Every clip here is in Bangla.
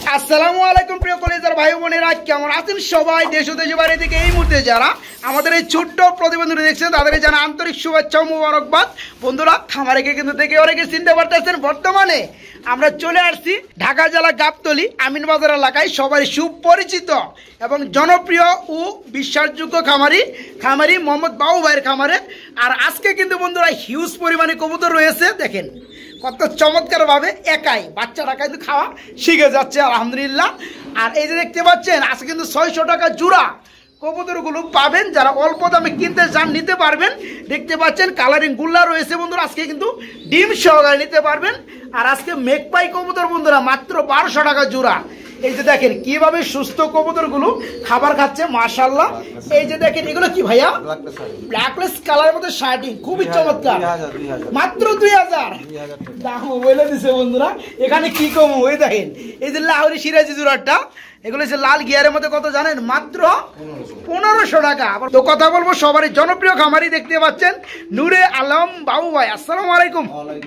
আসসালামু আলাইকুম প্রিয় কলেজের ভাই বোনেরা, কেমন আছেন সবাই? দেশ ও দেশের বাইরে থেকে এই মুহূর্তে যারা আমাদের এই ছোট্ট প্রতিবেদনটি দেখছেন তাদের জানা আন্তরিক শুভেচ্ছা ও মুবারকবাদ। বন্ধুরা, খামারেকে কিন্তু দেখে অনেকে চিনতে পারতেছেন, বর্তমানে আমরা চলে আসছি ঢাকা জেলা গাবতলী আমিনবাজার এলাকায় সবাই সুপরিচিত এবং জনপ্রিয় ও বিশ্বাসযোগ্য খামারি মোহাম্মদ বাবু ভাইয়ের খামারে। আর আজকে কিন্তু বন্ধুরা হিউজ পরিমাণে কবুতর রয়েছে, দেখেন কত চমৎকার ভাবে একাই বাচ্চারা কিন্তু খাওয়া শিখে যাচ্ছে আলহামদুলিল্লাহ। আর এই যে দেখতে পাচ্ছেন আজকে কিন্তু 600 টাকা জোড়া কবুতরগুলো পাবেন, যারা অল্প দামে কিনতে চান নিতে পারবেন। দেখতে পাচ্ছেন কালারিং গুল্লা রয়েছে বন্ধুরা, আজকে কিন্তু ডিম সহকারে নিতে পারবেন। আর আজকে মেঘপাই কবুতর বন্ধুরা মাত্র 1200 টাকা জোড়া। এই যে দেখেন কিভাবে সুস্থ কবুতরগুলো খাবার খাচ্ছে মাশাআল্লাহ। এই যে দেখেন এগুলো কি ভাইয়া? ব্ল্যাকলেস কালারের মধ্যে শার্টিং, খুবই চমৎকার, মাত্র 2000 দাম বলে দিছে বন্ধুরা। এখানে কি কম ওই দেখেন এই যে লাহোরি সিরাজি জোড়াটা, এগুলো হচ্ছে লাল গিয়ারের মধ্যে কত জানেন? মাত্র 1500 টাকা। তো কথা বলবো সবারই জনপ্রিয় খামারি, দেখতে পাচ্ছেন নূরে আলম বাবু ভাই। আসসালামু আলাইকুম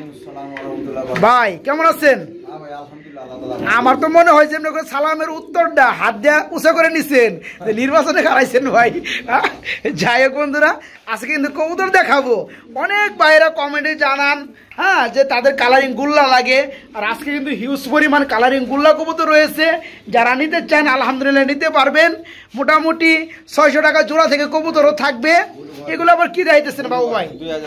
ভাই, কেমন আছেন? আমার তো মনে হয় যে সালামের উত্তরটা হাত দিয়ে উঁচা করে নিছেন, নির্বাচনে হারাইছেন ভাই। যাই হোক বন্ধুরা, আজকে কিন্তু কবুতর দেখাবো। অনেক ভাইয়েরা কমেন্টে জানান হ্যাঁ যে তাদের কালারিং গুল্লা লাগে, আর আজকে কিন্তু হিউজ পরিমাণ কালারিং গুল্লা কবুতর রয়েছে। যারা নিতে চান আলহামদুলিল্লাহ নিতে পারবেন। মোটামুটি 600 টাকা জোড়া থেকে কবুতরও থাকবে। এগুলো আবার কি দিতেছেন বাবু ভাই?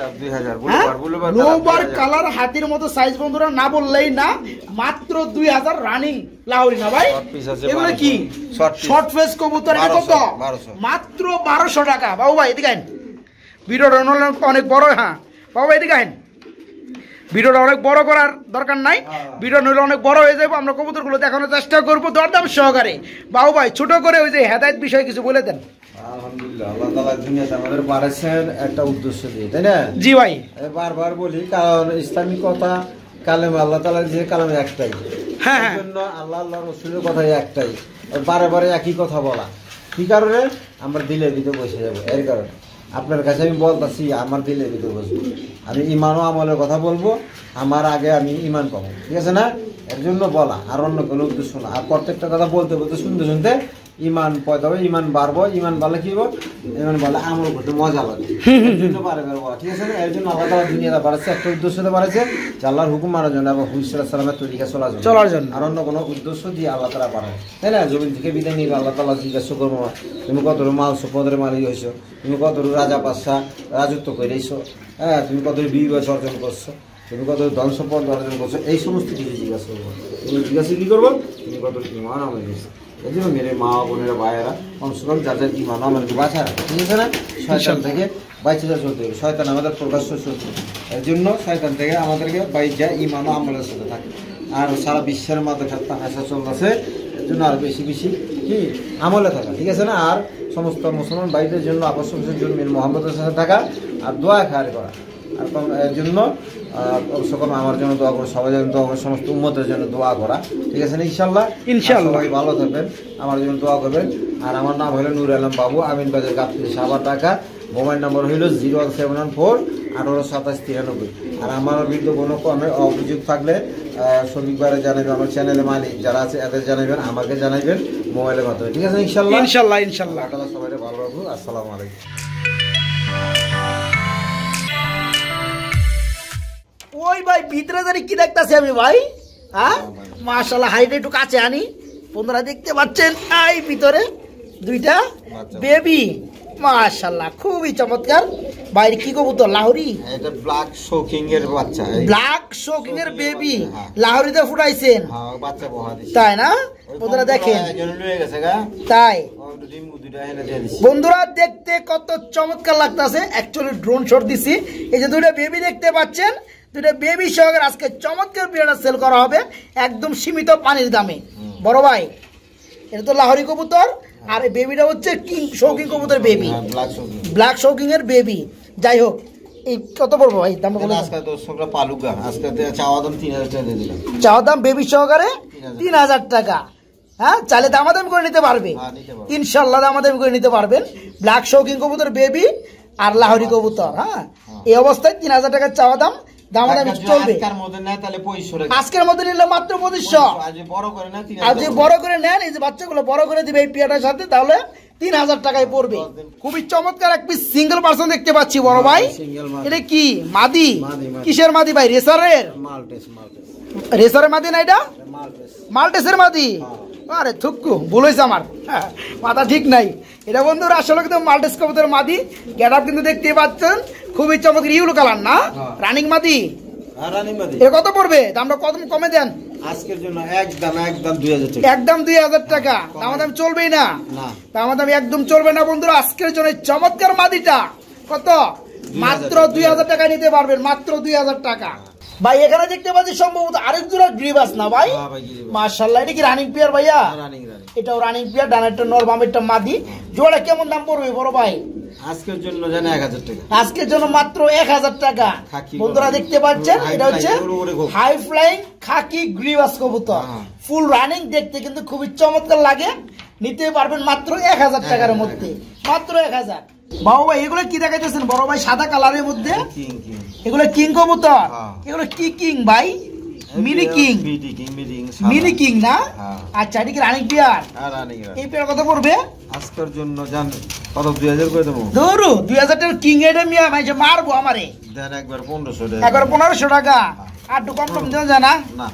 2000 লোবার কালার হাতির মতো সাইজ বন্ধুরা, না বললেই না, মাত্র 2000 রানিং লাহোরি না ভাই? এগুলো কি শর্ট ফেস কবুতর, কত? মাত্র 1200 টাকা। বাবু ভাই এদিকে আইন, ভিডিওটা অনেক বড়। হ্যাঁ বাবু ভাই এদিকে আইন, ভিডিওটা অনেক বড় করার দরকার নাই, ভিডিও নইলে অনেক বড় হয়ে যাবে। আমরা কবুতরগুলো দেখানোর চেষ্টা করবো দরদাম সহকারে। বাবু ভাই ছোট করে ওই যে হেদায়েত বিষয়ে কিছু বলে দেন। আলহামদুলিল্লাহ, আল্লাহ তাআলা দুনিয়াতে আমাদের পাঠাইছেন একটা উদ্দেশ্য দিয়ে, তাই না? জি ভাই, বারবার বলি, কারণ ইসলামিক কথা কালেমা আল্লাহ তাআলা যে কালেমা একটাই, হ্যাঁ এই জন্য আল্লাহ রাসূলের কথাই একটাই, বারে বারে একই কথা বলা। কি কারণে? আমরা দিলের ভিতরে বসে যাবো। এর কারণে আপনার কাছে আমি বলতেছি, আমার দিলের ভিতরে বসবো, আমি ইমান ও আমলের কথা বলবো, আমার আগে আমি ইমান পাবো, ঠিক আছে না? এর জন্য বলা, আর অন্য কোনো উদ্দেশ্য না। আর প্রত্যেকটা কথা বলতে বলতে শুনতে শুনতে ইমান পয়দা হবে, ইমান বাড়বো। ইমান বাড়লে কি হবো? ইমান বাড়লে আমল করতে মজা লাগে, ঠিক আছে না? এর জন্য আল্লাহ তাআলা দুনিয়াটা বাড়াচ্ছে, একটা উদ্দেশ্যতে বাড়াচ্ছে যে আল্লাহর হুকুম মানার জন্য এবং হুইস সালামের তরিকা চলার জন্য, আর অন্য কোনো উদ্দেশ্য দিয়ে আল্লাহ তাআলা বাড়ায়, তাই না? জমিন থেকে বিদায় নিবে আল্লাহ তাআলা জিজ্ঞাসা করবো, তুমি কত মাল সম্পদের মালিক হয়েছো, তুমি কত রাজা বাদশা রাজত্ব করেছো, হ্যাঁ, তুমি কত বিবাহ অর্জন করছো, তুমি কত ধন সম্পদ অর্জন করছো, এই সমস্ত কিছু জিজ্ঞাসা করবো। তুমি জিজ্ঞাসা কি করবো? তুমি কত ইমান আমল দিয়েছো। এই জন্য মেরে মা বোনেরা ভাইয়েরা কমসে কম যার যার ইমান আমাদেরকে বাঁচা রাখে, ঠিক আছে না? শয়তান থেকে বাইচে চলতে হবে। শয়তান আমাদের প্রকাশ্য শত্রু, এর জন্য শয়তান থেকে আমাদেরকে বাইচা ইমান ও আমলের সাথে থাকে। আর সারা বিশ্বের মধ্যে হাসা চলতেছে, এর জন্য আর বেশি বেশি কি আমলে থাকা, ঠিক আছে না? আর সমস্ত মুসলমান ভাইদের জন্য আবশ্যক জন্য মোহাম্মদের সাথে থাকা আর দোয়া খায়ার করা। আর এর জন্য সকল আমার জন্য দোয়া করে, সবাই জন্য দোয়া করে, সমস্ত উম্মতের জন্য দোয়া করা, ঠিক আছে না? ইনশাল্লাহ সবাই ভালো থাকবেন, আমার জন্য দোয়া করবেন। আর আমার নাম হলো নূর আলম বাবু, আমিনবাজার গাবতলী সাভার, ঢাকা। মোবাইল নম্বর হইল 01714 আর আমার বিরুদ্ধে কোনো অভিযোগ থাকলে শ্রমিকবারে জানাবেন, আমার চ্যানেলের মালিক যারা আছে এদের জানাবেন, আমাকে জানাবেন মোবাইলের মাধ্যমে, ঠিক আছে? ইনশাল্লাহ ইনশাল্লাহ ইনশাল্লাহ। সবাই ভালো রাখবো। আসসালামু আলাইকুম। ওই ভাই ভিতরে জানি কি দেখতেছি আমি ভাই, হ্যাঁ মাশাআল্লাহ। হাইট একটু কাছে আনি, বন্ধুরা দেখতে পাচ্ছেন এই ভিতরে দুইটা বেবি মাশাআল্লাহ, খুবই চমৎকার। বাইরে কি কবুতর? লাহোরি, এটা ব্ল্যাক শোকিং এর বাচ্চা, ব্ল্যাক শোকিং এর বেবি লাহোরিতে ফুটাইছেন, হ্যাঁ বাচ্চা বহা দিছে, তাই না? বন্ধুরা দেখেন, তাই বন্ধুরা দেখতে কত চমৎকার লাগতেছে। অ্যাকচুয়ালি ড্রোন শট দিছি, এই যে দুইটা বেবি দেখতে পাচ্ছেন, দুইটা বেবি সহকারে আজকে চমৎকার বিড়াটা সেল করা হবে একদম সীমিত পানির দামে। বড় ভাই এটা তো লাহোরি কবুতর, আর এই বেবিটা হচ্ছে কিং শৌকিং কবুতর বেবি, ব্ল্যাক শৌকিং এর বেবি। যাই হোক, এই কত পড়বো ভাই দাম? আজকে দর্শকরা পালুকা, আজকে চাওয়া দাম 3000 টাকা দিয়ে দিলাম, চাওয়া দাম বেবি সহকারে 3000 টাকা। হ্যাঁ, চাইলে দামাদামি করে নিতে পারবে, ইনশাল্লাহ দামাদামি করে নিতে পারবেন। ব্ল্যাক শৌকিং কবুতর বেবি আর লাহোরি কবুতর, হ্যাঁ এই অবস্থায় 3000 টাকা চাওয়া দাম। দামাদামি চলবে। আজকের মধ্যে নেয় তাহলে 2500 টাকা, আজকের মধ্যে নিলে মাত্র 2500। আজ বড় করে না 3000, আর যদি বড় করে নেন, এই যে বাচ্চাগুলো বড় করে দিবে এই পিয়াটার সাথে, তাহলে 3000 টাকায় পড়বে। খুবই চমৎকার এক পিস সিঙ্গেল পার্সন দেখতে পাচ্ছি বড় ভাই। এটা কি মাদি? কিসের মাদি ভাই? রেসারের? মাল্টেস রেসারের মাদি না এটা? মাল্টেস মাল্টেসের মাদি? আরে থুক্কু ভুল হয়েছে আমার, মাথা ঠিক নাই। এটা বন্ধুরা আসলে কিন্তু মাল্টেস কবুতরের মাদি। গেটআপ কিন্তু দেখতে পাচ্ছেন খুবই চমৎকার ইউলো কালার না? রানিং মাদি। এটা কত পড়বে? দামটা কত কমে দেন আজকের জন্য? একদম 2000 টাকা। একদম 2000 টাকা। দামাদাম চলবেই না? দামাদাম একদম চলবে না বন্ধুরা। আজকের জন্য চমৎকার মাদিটা কত? মাত্র 2000 টাকা নিতে পারবেন, মাত্র 2000 টাকা। ভাই এখানে দেখতে পাচ্ছি সম্ভবত আরেক জোড়া গ্রিবাস না ভাই? মাশাআল্লাহ, এটা কি রানিং পেয়ার ভাইয়া? এটাও রানিং পেয়ার, ডানেরটা নর বামেরটা মাদি। জোড়া কেমন দাম পড়বে বড় ভাই? আজকের জন্য জানা 1000 টাকা। আজকের জন্য মাত্র 1000 টাকা। বন্ধুরা দেখতে পাচ্ছেন এটা হচ্ছে হাই ফ্লাইং খাকি গ্রিবাস কবুতর, ফুল রানিং, দেখতে কিন্তু খুবই চমৎকার লাগে। নিতে পারবেন মাত্র 1000 টাকার মধ্যে, মাত্র 1000। বাবু ভাই এগুলো কি দেখাইতেছেন বড় ভাই? সাদা কালারের মধ্যে এগুলো কিং কবুতর। এগুলো কি কিং ভাই? Mini king? মিনি কিং না? আচ্ছা, এটা কি রানিং পেয়ার? এই পেয়ার কত পড়বে আজকের জন্য? জান কত? 2000 করে দেবো। ধরু 2000 টাকার কিং এটা মিয়া ভাই যে মারবো আমারে। দেন একবার 1500 টাকা। একবার 1500 টাকা। আর একটু কম কম দেওয়া যায় না? না,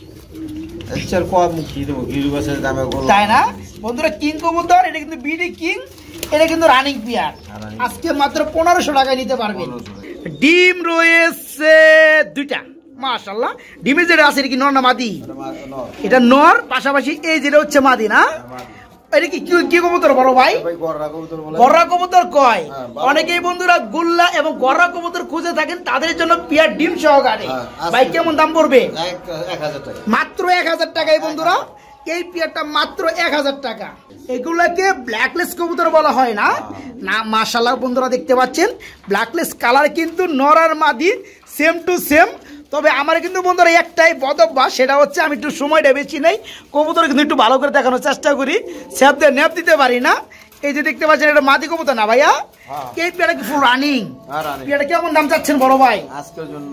এর কম কি দেবো? গিরিবাসের দামে বলো, তাই না বন্ধুরা? কিং কবুতর, এটা কিন্তু বিডি কিং, এটা কিন্তু রানিং পেয়ার। আজকে মাত্র 1500 টাকায় নিতে পারবেন। ডিম রয়েছে দুইটা, মাশাআল্লাহ। ডিমের যেটা আছে এটা কি নর না মাদি? এটা নর, পাশাপাশি এই যেটা হচ্ছে মাদি না? এটা কি কি কবুতর বড় ভাই? গররা কবুতর কয়। অনেকেই বন্ধুরা গুল্লা এবং গররা কবুতর খুঁজে থাকেন, তাদের জন্য পিয়ার ডিম সহকারে। ভাই কেমন দাম পড়বে? 1000 টাকা। মাত্র 1000 টাকায় বন্ধুরা এই পিয়ারটা, মাত্র 1000 টাকা। এগুলাকে ব্ল্যাকলেস কবুতর বলা হয় না? না, মাশাআল্লাহ বন্ধুরা দেখতে পাচ্ছেন ব্ল্যাকলেস কালার কিন্তু নর আর মাদি সেম টু সেম। তবে আমার কিন্তু বন্ধুরা একটাই বদভ্যাস, সেটা হচ্ছে আমি একটু সময়টা বেশি নেই, কবুতর কিন্তু একটু ভালো করে দেখানোর চেষ্টা করি, স্যাপ দিয়ে ন্যাপ দিতে পারি না। এই যে দেখতে পাচ্ছেন এটা মাদি কবুতর না ভাইয়া? এই পেয়ারটা কি ফুল রানিং? পেয়ারটা কেমন দাম চাচ্ছেন বড় ভাই? আজকের জন্য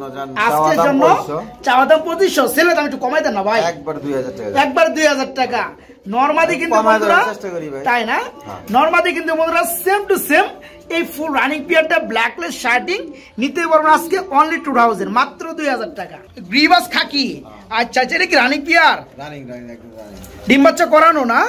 চাওয়া দাম 2500, সেলের দাম একটু কমাই দেন না ভাই? একবার 2000 টাকা। একবার 2000 টাকা। নরমাদি কিন্তু বন্ধুরা, তাই না? নরমাদি কিন্তু বন্ধুরা সেম টু সেম। এই ফুল রানিং পিয়ারটা ব্ল্যাকলেস শার্টিং নিতে পারবেন আজকে অনলি 2000, মাত্র 2000 টাকা। গ্রিবাস খাকি। আচ্ছা, এটা কি রানিং পিয়ার? ডিম বাচ্চা করানো না?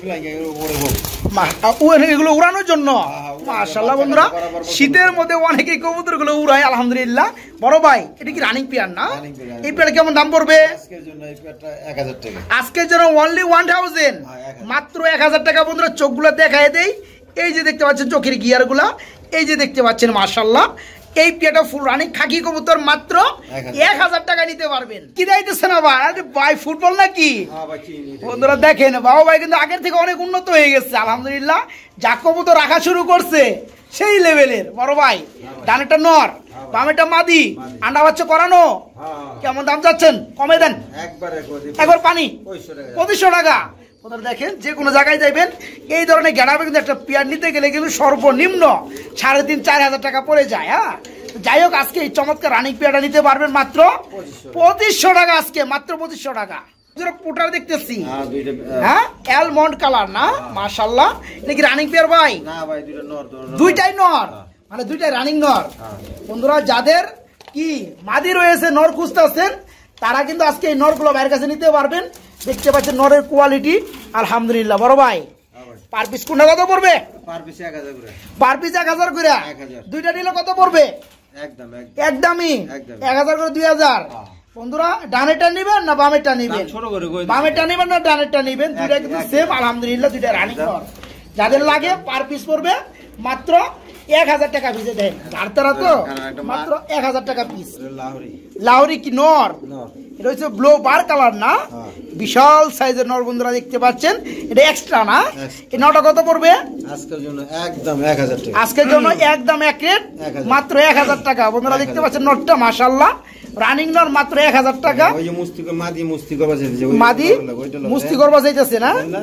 এগুলো উড়ানোর জন্য। মাশাআল্লাহ বন্ধুরা, শীতের মধ্যে অনেকেই কবুতর গুলো উড়ায়, আলহামদুলিল্লাহ। বড় ভাই এটা কি রানিং পিয়ার না? এই পিয়ার কেমন দাম পড়বে? আজকের জন্য এই পিয়ারটা 1000 টাকা। আজকের জন্য অনলি 1000, মাত্র 1000 টাকা। বন্ধুরা চোখগুলো দেখায় দেই, এই যে দেখতে পাচ্ছেন চোখের গিয়ার গুলা, এই যে দেখতে পাচ্ছেন মাশাআল্লাহ। এই পিয়াটা ফুল রানিং খাকি কবুতর, মাত্র 1000 টাকা নিতে পারবেন। কি দাইতেছেন আবার? আরে ভাই ফুটবল নাকি? বন্ধুরা দেখেন বাবা ভাই কিন্তু আগের থেকে অনেক উন্নত হয়ে গেছে আলহামদুলিল্লাহ। যা কবুতর রাখা শুরু করছে সেই লেভেলের। বড় ভাই ডানেরটা নর, বামেরটা মাদি, আন্ডা বাচ্চা করানো। কেমন দাম চাচ্ছেন? কমে দেন একবার। পানি 2500 টাকা। দেখেন যে কোনো জায়গায় যাইবেন এই ধরনের গ্যারামে কিন্তু একটা পেয়ার নিতে গেলে কিন্তু সর্বনিম্ন 3500-4000 টাকা পড়ে যায়। হ্যাঁ, যাই হোক আজকে এই চমৎকার রানিং পেয়ারটা নিতে পারবেন মাত্র 2500 টাকা। আজকে মাত্র 2500 টাকা। পোটার দেখতেছি, হ্যাঁ অ্যালমন্ড কালার না? মাশাআল্লাহ, এটা কি রানিং পেয়ার ভাই? দুইটাই নর, মানে দুইটাই রানিং নর। বন্ধুরা যাদের কি মাদি রয়েছে, নর খুঁজতেছেন, তারা কিন্তু আজকে এই নরগুলো ভাইয়ের কাছে নিতে পারবেন। দেখতে পাচ্ছেন নরের কোয়ালিটি আলহামদুলিল্লাহ। বড় ভাই পার পিস কোনটা কত পড়বে? পার পিস 1000 করে। পার পিস 1000 করে। দুইটা নিলে কত পড়বে? একদমই 1000 করে 2000। বন্ধুরা ডানেরটা নেবেন না বামেরটা নেবেন? বামেরটা নেবেন না ডানেরটা নেবেন? দুইটা কিন্তু সেম আলহামদুলিল্লাহ, দুইটা রানিং নর। যাদের লাগে পার পিস পড়বে মাত্র 1000 টাকা পিসে দেন। আর তারা তো মাত্র 1000 টাকা পিস। লাহোরি কি নর? এটা হচ্ছে ব্লু বার কালার না? বিশাল সাইজের নর বন্ধুরা দেখতে পাচ্ছেন। এটা এক্সট্রা না? এই নটা কত পড়বে? আজকের জন্য একদম 1000 টাকা। আজকের জন্য একদম এক রেট, মাত্র 1000 টাকা। বন্ধুরা দেখতে পাচ্ছেন নটটা মাশাআল্লাহ রানিং নর, মাত্র 1000 টাকা। ওই যে মুস্তি মাদি মুস্তি করবা যাইতেছে, মাদি মুস্তি করবা যাইতেছে না?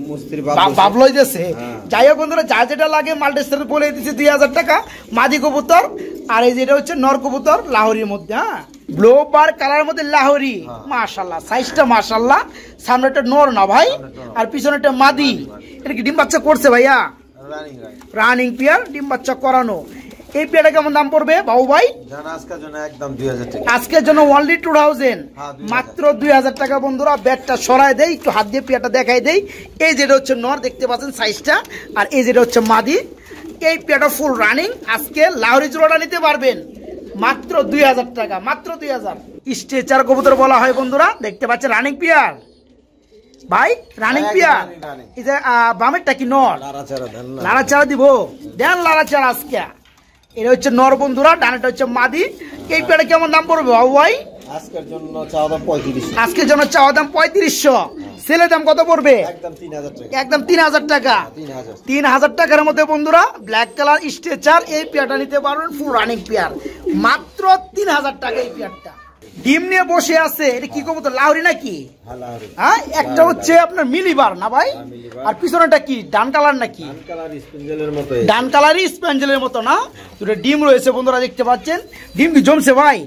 মুস্ত্রি বাপ লইতেছে। হ্যাঁ। যাই হোক বন্ধুরা, যা যেটা লাগে মাল্টির সাথে বলে দিচ্ছে 2000 টাকা মাদি কবুতর। আর এই যেটা হচ্ছে নর কবুতর লাহোরির মধ্যে, হ্যাঁ ব্লু বার কালার মধ্যে লাহোরি, মাশাআল্লাহ সাইজটা মাশাআল্লাহ। সামনেটা নর না ভাই, আর পিছনেটা মাদি। এটা কি ডিম বাচ্চা করছে ভাইয়া? রানিং পেয়ার, ডিম বাচ্চা করানো। এই পেয়ারটা কেমন দাম পড়বে বাবু ভাই? আজকের জন্য একদম 2000 টাকা। আজকের জন্য অনলি 2000, মাত্র 2000 টাকা বন্ধুরা। ব্যাটটা সরায় দেই, একটু হাত দিয়ে পেয়ারটা দেখাই দেই। এই যেটা হচ্ছে নর, দেখতে পাচ্ছেন সাইজটা, আর এই যেটা হচ্ছে মাদি। এই পেয়ারটা ফুল রানিং। আজকে লাহোরি জোড়াটা নিতে পারবেন মাত্র 2000 টাকা, মাত্র 2000। স্ট্রেচার কবুতর বলা হয় বন্ধুরা, দেখতে পাচ্ছেন রানিং পেয়ার ভাই, রানিং পেয়ার। এই যে বামেরটা কি নর? লাড়াচাড়া দিব, দেন লাড়াচাড়া আজকে। এটা হচ্ছে নর বন্ধুরা, ডানাটা হচ্ছে মাদি। এই পেয়ারটা কেমন দাম পড়বে বাবু ভাই? আজকের জন্য চাওয়া দাম 3500। আজকের জন্য চাওয়া দাম 3500। সেলে দাম কত পড়বে? একদম 3000 টাকা। একদম 3000 টাকা। 3000 টাকার মধ্যে বন্ধুরা ব্ল্যাক কালার স্ট্রেচার এই পেয়ারটা নিতে পারবেন, ফুল রানিং পেয়ার, মাত্র 3000 টাকা। এই পেয়ারটা ডিম নিয়ে বসে আছে। এটা কি কবুতর, লাহোরি নাকি? হ্যাঁ, একটা হচ্ছে আপনার মিলিবার না ভাই, আর পিছনেটা কি ডান কালার নাকি? ডান কালারই স্পেঞ্জেলের মতো না? দুটো ডিম রয়েছে বন্ধুরা, দেখতে পাচ্ছেন। ডিম কি জমছে ভাই?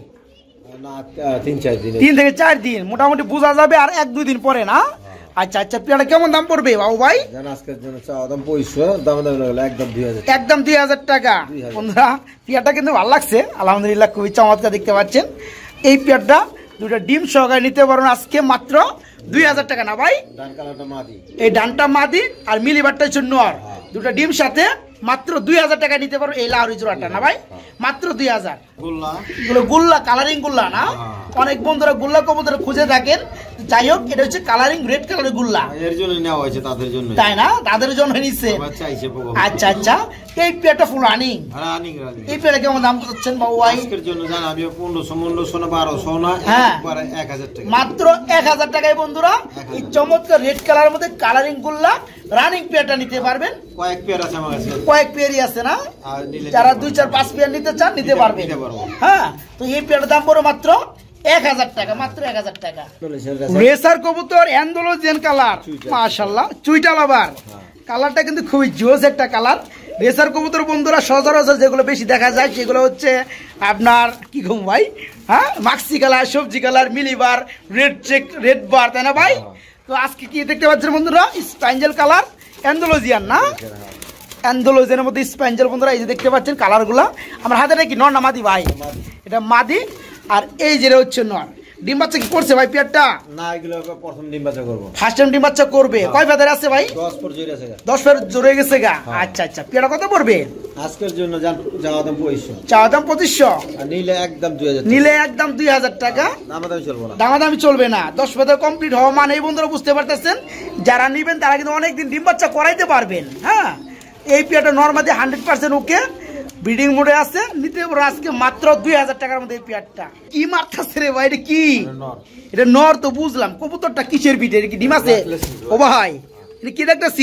3 থেকে 4 দিন মোটামুটি বোঝা যাবে, আর 1-2 দিন পরে না? আচ্ছা আচ্ছা, পেয়ারটা কেমন দাম পড়বে বাবু ভাই? আজকের জন্য চাওয়া দাম 2500, দাম হলো একদম 2000। একদম 2000 টাকা বন্ধুরা। পেয়ারটা কিন্তু ভালো লাগছে আলহামদুলিল্লাহ, খুবই চমৎকার দেখতে পাচ্ছেন। এই পেয়ারটা দুটো ডিম সহকারে নিতে পারবেন আজকে মাত্র 2000 টাকা না ভাই? এই ডানটা মাদি আর মিলিবারটা হচ্ছে নর, দুটো ডিম সাথে মাত্র 2000 টাকা নিতে পারো এই লাহোরি জোড়াটা না ভাই? মাত্র 2000। গুল্লা কালারিং গুল্লা না? অনেক বন্ধুরা গুল্লা কবুতর খুঁজে থাকেন। যাই হোক, এটা হচ্ছে কালারিং রেড কালারের গুল্লা, এর জন্য নেওয়া হয়েছে তাদের জন্য, তাই না? তাদের জন্য নিচ্ছে। আচ্ছা আচ্ছা, এই পেয়ারটা ফুল রানিং। এই পেয়ারটা কেমন দাম করছেন বাবু ভাই? আজকের জন্য জান আমি 1500 না 1200 না, একবারে 1000 টাকা, মাত্র 1000 টাকায় বন্ধুরা এই চমৎকার রেড কালারের মধ্যে কালারিং গুল্লা রানিং পেয়ারটা নিতে পারবেন। কয়েক পেয়ার আছে আমার কাছে, কয়েক পেয়ারই আছে না? যারা 2, 4, 5 পেয়ার নিতে চান নিতে পারবেন। হ্যাঁ, তো এই পেয়ারটার দাম পড়ে মাত্র 1000 টাকা, মাত্র 1000 টাকা। রেসার কবুতর অ্যান্ডালুজিয়ান কালার, মাশাআল্লাহ চুইটা লাভার। কালারটা কিন্তু খুবই জোস একটা কালার। রেসার কবুতর বন্ধুরা সচরাচর যেগুলো বেশি দেখা যায় সেগুলো হচ্ছে আপনার কি ঘুম ভাই, হ্যাঁ মাক্সি কালার, সবজি কালার, মিলিবার, রেড চেক, রেড বার, তাই না ভাই? তো আজকে কি দেখতে পাচ্ছেন বন্ধুরা, স্প্যাঞ্জেল কালার অ্যান্ডালুজিয়ান না? অ্যান্ডালুজিয়ানের মধ্যে স্প্যাঞ্জেল বন্ধুরা, এই যে দেখতে পাচ্ছেন কালারগুলো। আমার হাতে কি নর না মাদি ভাই? এটা মাদি, আর এই যেটা হচ্ছে নর। ডিম বাচ্চা কি করছে ভাই পেয়ারটা? না, এগুলো প্রথম ডিম বাচ্চা করব। ফার্স্ট টাইম ডিম বাচ্চা করবে। কয় ফেদার আছে ভাই? 10 পর জোরে আছে। 10 ফেদার জোরে গেছে গা। আচ্ছা আচ্ছা, পেয়ারটা কত পড়বে? আজকের জন্য যাওয়া দাম 2500। চাওয়া দাম 2500, আর নিলে একদম 2000। নিলে একদম 2000 টাকা। দামাদামি চলবে না, দামাদামি চলবে না। 10 ফেদার কমপ্লিট হওয়া মানে এই বন্ধুরা বুঝতে পারতেছেন, যারা নিবেন তারা কিন্তু অনেকদিন ডিম বাচ্চা করাইতে পারবেন। হ্যাঁ, এই পেয়ারটা নরমালি 100% ওকে, ব্রিডিং মোডে আছে, নিতে পারো আজকে মাত্র 2000 টাকার মধ্যে। এই পেয়ারটা কি মারতেছে রে ভাই? এটা কি? এটা নর তো বুঝলাম, কবুতরটা কিসের পিঠে? এটা কি ডিম আছে? ও ভাই, এটা কি দেখতেছি?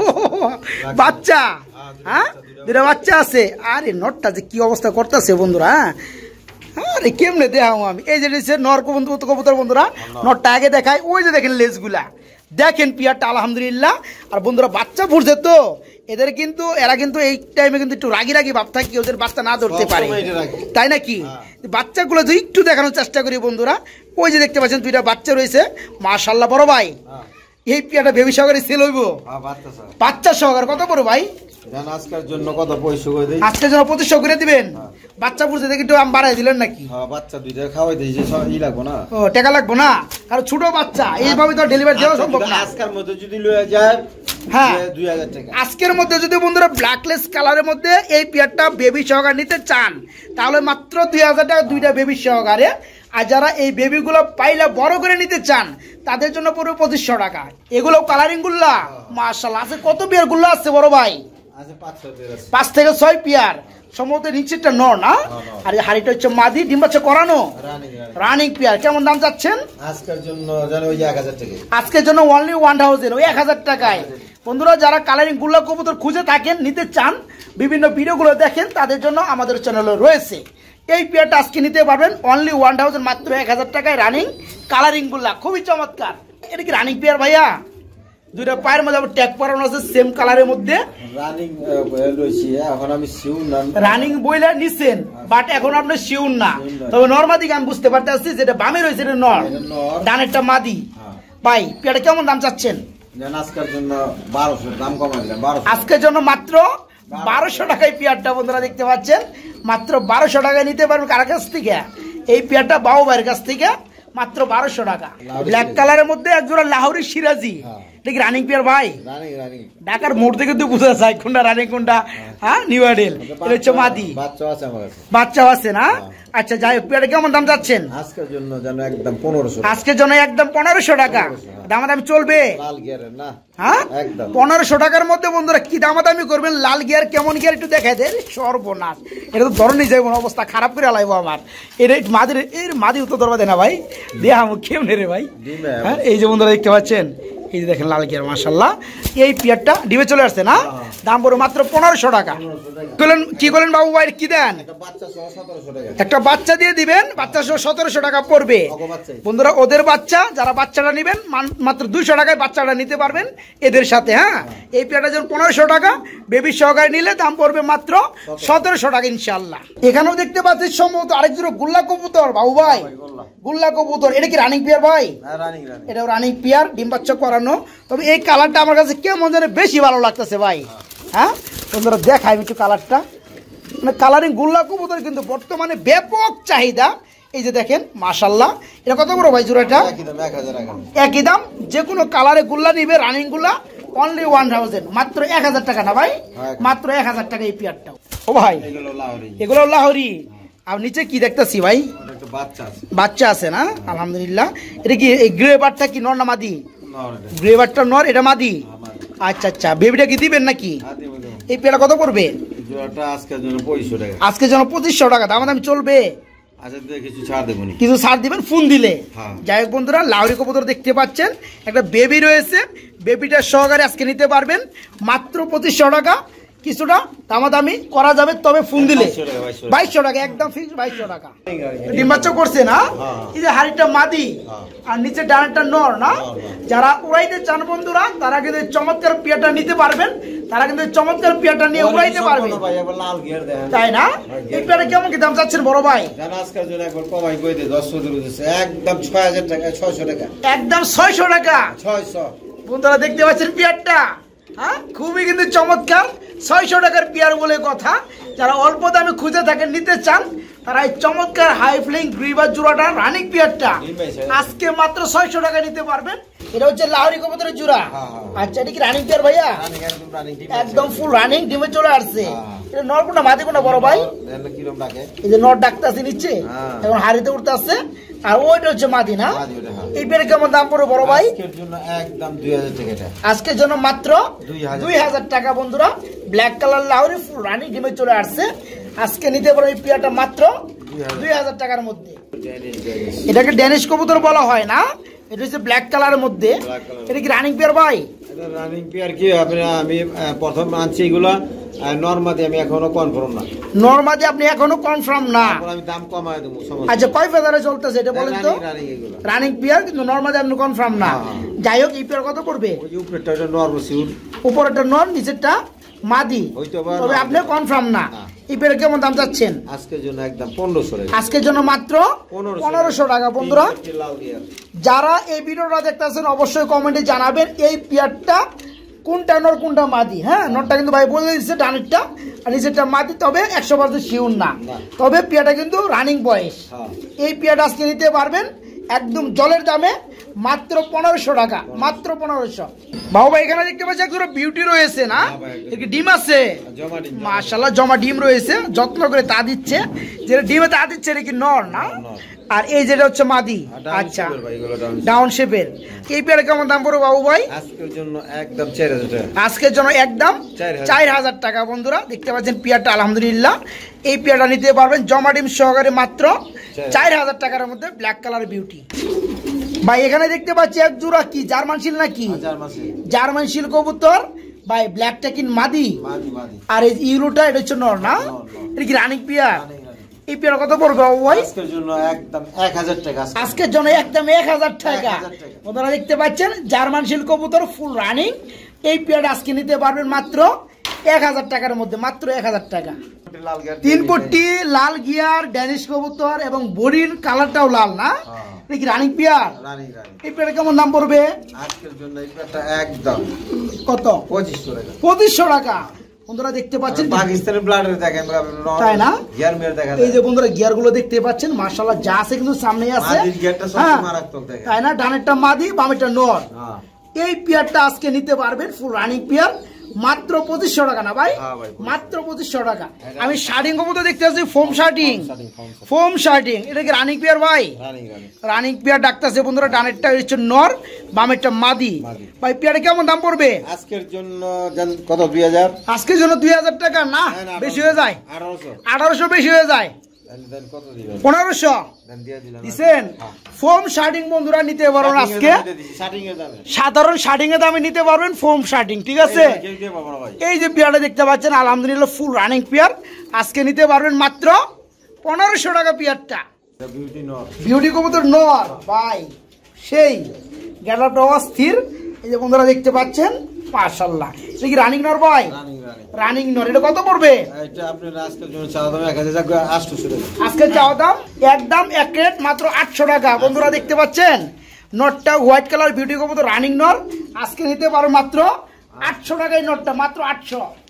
বাচ্চা, হ্যাঁ দুটা বাচ্চা আছে। আরে নরটা যে কি অবস্থা করতেছে বন্ধুরা, হ্যাঁ আরে কেমনে দেখাবো আমি? এই যে নর কবুতর বন্ধুরা, নরটা আগে দেখায়। ওই যে দেখেন লেজগুলা, দেখেন পেয়ারটা আলহামদুলিল্লাহ। আর বন্ধুরা বাচ্চা ফুটছে তো এদের কিন্তু, এরা কিন্তু এই টাইমে কিন্তু একটু রাগি রাগি ভাব থাকে, ওদের বাচ্চা না ধরতে পারে, তাই নাকি? বাচ্চাগুলো যদি একটু দেখানোর চেষ্টা করি বন্ধুরা, ওই যে দেখতে পাচ্ছেন 2টা বাচ্চা রয়েছে, মাশাআল্লাহ বড় ভাই। এই পেয়ারটা বেবি সহকারে সেল হইব, বাচ্চা সহকারে কত বড় ভাই? আজকের জন্য কত 2500 করে দেই। আজকের জন্য 2500 করে দিবেন। বাচ্চা পুরুষে দেখি একটু আম বাড়াই দিলেন নাকি? হ্যাঁ, বাচ্চা দুইটা খাওয়াই দিই, যে ই লাগবো না। ও টাকা লাগবো না, কারণ ছোট বাচ্চা এইভাবে তো ডেলিভারি দেওয়া সম্ভব না। আজকের মধ্যে যদি লয়ে যায়, হ্যাঁ 2000 টাকা। আজকের মধ্যে যদি বন্ধুরা ব্ল্যাকলেস কালারের মধ্যে এই পেয়ারটা বেবি সহকারে নিতে চান তাহলে মাত্র 2000 টাকা, 2টা বেবি সহকারে। আর যারা এই বেবিগুলো পাইলে বড় করে নিতে চান তাদের জন্য পড়বে 2500 টাকা। এগুলো কালারিং গুল্লা, মাশাআল্লাহ। আছে কত পেয়ার গুল্লা আছে বড় ভাই? আছে 5 থেকে 6 পেয়ার। সম্ভবত নিচেরটা নর না, আর এই হাড়িটা হচ্ছে মাদি, ডিম বাচ্চা করানো রানিং পেয়ার। কেমন দাম চাচ্ছেন আজকের জন্য? জানো ওই 1000 টাকা। আজকের জন্য অনলি 1000, ওই 1000 টাকায়। বন্ধুরা যারা কালারিং গুল্লা কবুতর খুঁজে থাকেন, নিতে চান, বিভিন্ন ভিডিওগুলো দেখেন, তাদের জন্য আমাদের চ্যানেলে রয়েছে। এই পেয়ারটা আজকে নিতে পারবেন অনলি 1000, মাত্র 1000 টাকায় রানিং কালারিং গুল্লা, খুবই চমৎকার। এটা কি রানিং পেয়ার ভাইয়া? দুইটা পায়ের মধ্যে আবার ট্যাগ পরানো আছে সেম কালারের মধ্যে। রানিং রয়েছে, এখন আমি শিউর না। রানিং বইলা নিছেন, বাট এখন আপনি শিউর না। তবে নরমাদি আমি বুঝতে পারতেছি যেটা বামে রয়েছে এটা নর, ডানেরটা মাদি। ভাই পেয়ারটা কেমন দাম চাচ্ছেন? আজকের জন্য 1200 দাম কমাই দিলাম। 1200 আজকের জন্য মাত্র 1200 টাকায় পেয়ারটা বন্ধুরা দেখতে পাচ্ছেন, মাত্র 1200 টাকায় নিতে পারবেন। কার কাছ থেকে? এই পেয়ারটা বাবু ভাইয়ের কাছ থেকে মাত্র 1200 টাকা। ব্ল্যাক কালারের মধ্যে একজোড়া লাহোরি সিরাজি, এটা কি রানিং পেয়ার ভাই? ঢাকার মোড় থেকে তো বোঝা যায় কোনটা রানিং কোনটা নিউ মডেল। এটা হচ্ছে মাদি, বাচ্চা আছে না? আচ্ছা যাই হোক, পেয়ারটা কেমন দাম যাচ্ছেন? আজকের জন্য যেন একদম 1500। আজকের জন্য একদম 1500 টাকা দামাদামি চলবে। লাল গিয়ারের না, হ্যাঁ 1500 টাকার মধ্যে বন্ধুরা কি দামাদামি করবেন? লাল গিয়ার কেমন গিয়ার একটু দেখাই দেন। সর্বনাশ, এটা তো ধরনই যাইব না, অবস্থা খারাপ করে আলাইবো আমার। এর মাদির এর মাদি উত্তর ধরবা দেয় না ভাই, দেয়া কেমন রে ভাই? হ্যাঁ এই যে বন্ধুরা দেখতে পাচ্ছেন, এই যে দেখেন লাল গিয়ার মাশাআল্লাহ। এই পেয়ারটা ডিমে চলে আসছে না, দাম পড়বে মাত্র 1500 টাকা। কি বলেন বাবু ভাই, কি দেন? একটা বাচ্চা দিয়ে দিবেন, বাচ্চা সহ 1700 টাকা পড়বে বন্ধুরা। ওদের বাচ্চা, যারা বাচ্চাটা নেবেন মাত্র 200 টাকায় বাচ্চাটা নিতে পারবেন এদের সাথে। হ্যাঁ এই পেয়ারটা যেমন 1500 টাকা, বেবি সহকারে নিলে দাম পড়বে মাত্র 1700 টাকা ইনশাআল্লাহ। এখানেও দেখতে পাচ্ছি সম্ভবত আরেক জোড়া গুল্লা কবুতর বাবু ভাই, গুল্লা কবুতর। এটা কি রানিং পেয়ার ভাই? এটাও রানিং পেয়ার, ডিম বাচ্চা করানো। তবে এই কালারটা আমার কাছে কেমন যেন বেশি ভালো লাগতেছে ভাই। হ্যাঁ বন্ধুরা দেখাই একটু কালারটা, মানে কালারিং গুল্লা কবুতর কিন্তু বর্তমানে ব্যাপক চাহিদা। এই যে দেখেন মাশাআল্লাহ। এটা কত বড় ভাই জোড়াটা? একই দাম, যে কোনো কালারে গুল্লা নিবে রানিং গুলা অনলি 1000, মাত্র 1000 টাকা না ভাই? মাত্র 1000 টাকা এই পেয়ারটাও। ও ভাই এগুলো লাহোরি। আর নিচে কি দেখতেছি ভাই? বাচ্চা আছে না? আলহামদুলিল্লাহ। এটা কি এই গ্রে বারটা কি নর না মাদি? গ্রে বারটা নর, এটা মাদি। আচ্ছা আচ্ছা, বেবিটা কি দিবেন নাকি? এই পেয়ারটা কত পড়বে? আজকের জন্য 2500 টাকা। আজকের জন্য 2500 টাকা দাম চলবে। কিছু ছাড় দিবেন ফোন দিলে। যাই হোক বন্ধুরা, লাহোরি কবুতর দেখতে পাচ্ছেন, একটা বেবি রয়েছে, বেবিটার সহকারে আজকে নিতে পারবেন মাত্র 2500 টাকা। কিছুটা দামাদামি করা যাবে, তবে ফোন দিলে 2200 টাকা, একদম ফিক্স 2200 টাকা। ডিম বাচ্চা করছে না? এই যে হাড়িটা মাদি আর নিচে ডানাটা নর না? যারা উড়াইতে চান বন্ধুরা, তারা কিন্তু চমৎকার পেয়ারটা নিতে পারবেন। তারা কিন্তু চমৎকার পেয়ারটা নিয়ে উড়াইতে পারবে, তাই না? এই পেয়ারটা কেমন কি দাম চাচ্ছেন বড় ভাই? একদম 6000 টাকা, 600 টাকা, একদম 600 টাকা। 600 বন্ধুরা দেখতে পাচ্ছেন পেয়ারটা, হ্যাঁ খুবই কিন্তু চমৎকার। 600 টাকার পেয়ার বলে কথা। যারা অল্প দামে খুঁজে থাকেন, নিতে চান, তারা এই চমৎকার হাই ফ্লাইং গ্রিবার জোড়াটা রানিং পেয়ারটা আজকে মাত্র 600 টাকা নিতে পারবেন। এটা হচ্ছে লাহোরি কবুতরের জোড়া। আচ্ছা এটা কি রানিং পেয়ার ভাইয়া? একদম ফুল রানিং, ডিমে চলে আসছে। এটা নর কোনটা মাদি কোনটা বড় ভাই? এই যে নর ডাকতে আছে নিচ্ছে, এখন হাড়িতে উঠতে আসছে। আর ওইটা হচ্ছে মাদি না? এই পেয়ারে কেমন দাম পড়বে বড় ভাই? একদম 2000 টাকা। আজকের জন্য মাত্র 2000 টাকা বন্ধুরা। Black colour Lahori full running ডিমে চলে আসছে, আজকে নিতে পারো এই পেয়ারটা মাত্র 2000 টাকার মধ্যে। এটাকে ড্যানিশ কবুতর বলা হয় না, এটা হচ্ছে ব্ল্যাক কালারের মধ্যে। এটা কি রানিং পেয়ার ভাই? রানিং পেয়ার কি আমি প্রথম আনছি এগুলা নরমাদি, আমি এখনো কনফার্ম না। নরমাদি আপনি এখনো কনফার্ম না? আমি দাম কমায় দেবো। আচ্ছা কয় ফেদারে চলতেছে এটা বলেন তো? রানিং পেয়ার কিন্তু নরমাদি আপনি কনফার্ম না। যাই হোক এই পেয়ার কত পড়বে? উপরেরটা নরমাল, উপরেরটা নর, নিচেরটা মাদি, তবে আপনি কনফার্ম না। এই পেয়ারে কেমন দাম চাচ্ছেন? আজকের জন্য একদম 1500 টাকা। আজকের জন্য মাত্র 1500 টাকা বন্ধুরা। যারা এই ভিডিওটা দেখতেছেন অবশ্যই কমেন্টে জানাবেন এই পেয়ারটা কোনটা নর কোনটা মাদি। হ্যাঁ নরটা কিন্তু ভাই বলে দিচ্ছে ডানেরটা, আর নিচেরটা মাদি, তবে 100% শিওর না। তবে পেয়ারটা কিন্তু রানিং বয়স। এই পেয়ারটা আজকে নিতে পারবেন একদম জলের দামে মাত্র 1500 টাকা, মাত্র 1500। বাবু ভাই এখানে দেখতে পাচ্ছি একদম বিউটি রয়েছে না? ডিম আছে মাশাআল্লাহ, জমা ডিম রয়েছে, যত্ন করে তা দিচ্ছে। যেটা ডিমে তা দিচ্ছে এটা কি নর না? আর এই যেটা হচ্ছে মাদি। আচ্ছা ডাউন শেপের। এই পেয়ারে কেমন দাম পড়বে বাবু ভাই? আজকের জন্য একদম 4000 টাকা। আজকের জন্য একদম 4000 টাকা বন্ধুরা। দেখতে পাচ্ছেন পেয়ারটা আলহামদুলিল্লাহ। এই পেয়ারটা নিতে পারবেন জমা ডিম সহকারে মাত্র 4000 টাকার মধ্যে, ব্ল্যাক কালার বিউটি। ভাই এখানে দেখতে পাচ্ছি এক জোড়া কি জার্মান শিল নাকি? জার্মান শিল কবুতর ভাই। ব্ল্যাকটা কি মাদি? আর এই ইউরোটা এটা হচ্ছে নর না? এটা কি রানিং পেয়ার? এই পেয়ার কত পড়বে বাবু ভাই? আজকের জন্য একদম 1000 টাকা। আজকের জন্য একদম 1000 টাকা। আপনারা দেখতে পাচ্ছেন জার্মান শিল কবুতর ফুল রানিং। এই পেয়ারটা আজকে নিতে পারবেন মাত্র 1000 টাকার মধ্যে, মাত্র 1000 টাকা। 3 কোটি লাল গিয়ার ড্যানিশ কবুতর এবং বডির কালারটাও লাল না? এটা কি রানিং পেয়ার? রানিং। এই পেয়ারটা কেমন দাম পড়বে আজকের জন্য? এই পেয়ারটা একদম কত? 2500 টাকা। 2500 টাকা। বন্ধুরা দেখতে পাচ্ছেন পাকিস্তানের ব্লাডের দেখেন, তাই না? গিয়ার মেরে দেখেন। এই যে বন্ধুরা গিয়ার গুলো দেখতে পাচ্ছেন, মাশাআল্লাহ যা আছে কিন্তু সামনেই আছে। মাদির গিয়ারটা সবচেয়ে মারাত্মক দেখেন, তাই না? ডানেরটা মাদি, বামেরটা নর। এই পেয়ারটা আজকে নিতে পারবেন ফুল রানিং পেয়ার মাত্র 2500 টাকা না ভাই? মাত্র 2500 টাকা। আমি শার্টিং কবুতর দেখতে পাচ্ছি, ফোম শার্টিং। এটা কি রানিং পেয়ার ভাই? রানিং পেয়ার ডাকতেছে বন্ধুরা। ডানেরটা হচ্ছে নর, বামেরটা মাদি। ভাই পেয়ারে কেমন দাম পড়বে আজকের জন্য? কত? 2000। আজকের জন্য 2000 টাকা না? বেশি হয়ে যায়। 1800 বেশি হয়ে যায়। 1500 দিচ্ছেন। ফোম শার্টিং বন্ধুরা নিতে পারবেন আজকে, সাধারণ শার্টিং এর দামে নিতে পারবেন ফোম শার্টিং। ঠিক আছে? এই যে পেয়ারটা দেখতে পাচ্ছেন আলহামদুলিল্লাহ ফুল রানিং পেয়ার, আজকে নিতে পারবেন মাত্র 1500 টাকা পেয়ারটা। বিউটি কবুতর নর ভাই, সেই গেটআপটা অস্থির। এই যে বন্ধুরা দেখতে পাচ্ছেন মাশাআল্লাহ। এটা কি রানিং নর ভাই? রানিং নর। এটা কত পড়বে? এটা আপনার আজকের জন্য চাওয়া দাম 1800 টাকা। আজকে চাওয়া দাম একদম 1 রেট মাত্র 800 টাকা। বন্ধুরা দেখতে পাচ্ছেন নটটা হোয়াইট কালার বিউটি কবুতর রানিং নর, আজকে নিতে পারো মাত্র 800 টাকায়। নটটা মাত্র 800।